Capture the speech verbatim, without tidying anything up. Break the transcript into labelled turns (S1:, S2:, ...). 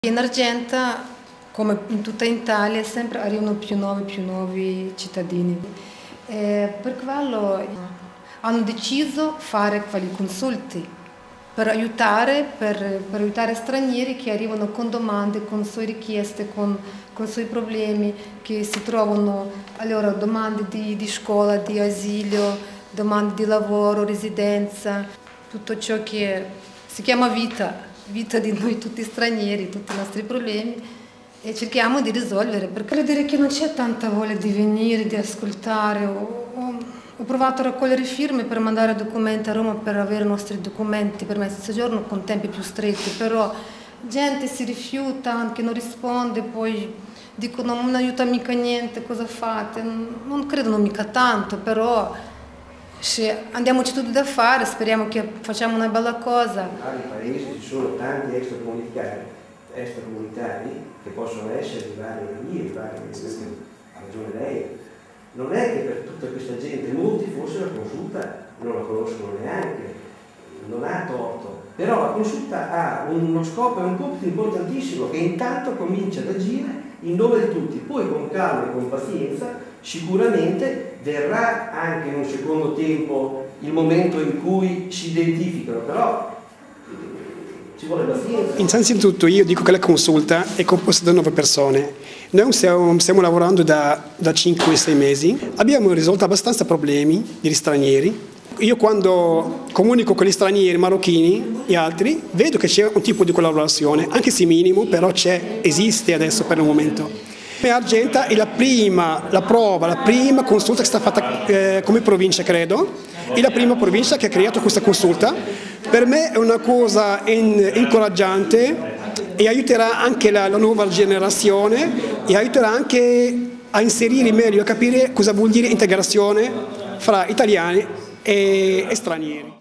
S1: In Argenta, come in tutta Italia, sempre arrivano più nuovi più nuovi cittadini. E per quello hanno deciso di fare quali consulti per aiutare, per, per aiutare stranieri che arrivano con domande, con sue richieste, con, con i suoi problemi, che si trovano allora domande di, di scuola, di asilo, domande di lavoro, residenza, tutto ciò che si chiama vita. vita di noi tutti stranieri, tutti i nostri problemi, e cerchiamo di risolvere, perché devo dire che non c'è tanta voglia di venire, di ascoltare. Ho, ho, ho provato a raccogliere firme per mandare documenti a Roma per avere i nostri documenti per permesso di soggiorno con tempi più stretti, però gente si rifiuta, anche non risponde, poi dicono non aiuta mica niente, cosa fate? Non credono mica tanto, però andiamoci tutti da fare, speriamo che facciamo una bella cosa.
S2: In vari paesi ci sono tanti extracomunitari, extracomunitari che possono essere di varie etnie, di varie etnie, ha ragione lei. Non è che per tutta questa gente, molti forse la consulta non la conoscono neanche, non ha torto, però la consulta ha uno scopo e un compito importantissimo che intanto comincia ad agire in nome di tutti, poi con calma e con pazienza sicuramente verrà anche in un secondo tempo il momento in cui si identificano, però ci vuole pazienza.
S3: Innanzitutto io dico che la consulta è composta da nove persone. Noi stiamo, stiamo lavorando da, da cinque sei mesi, abbiamo risolto abbastanza problemi degli stranieri. Io quando comunico con gli stranieri marocchini e altri vedo che c'è un tipo di collaborazione, anche se minimo, però c'è, esiste adesso per il momento. Argenta è la prima, la prova, la prima consulta che è stata fatta eh, come provincia, credo, è la prima provincia che ha creato questa consulta. Per me è una cosa in, incoraggiante e aiuterà anche la, la nuova generazione e aiuterà anche a inserire meglio, a capire cosa vuol dire integrazione fra italiani e, e stranieri.